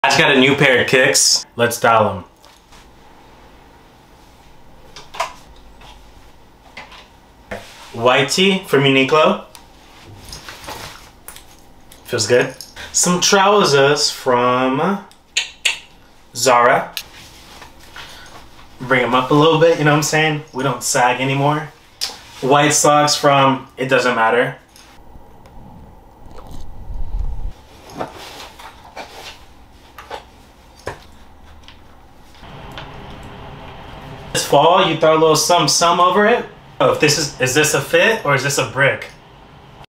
I just got a new pair of kicks. Let's style them. White tee from Uniqlo. Feels good. Some trousers from Zara. Bring them up a little bit, you know what I'm saying? We don't sag anymore. White socks from It Doesn't Matter. This fall, you throw a little some over it. Oh, if this is this a fit or is this a brick?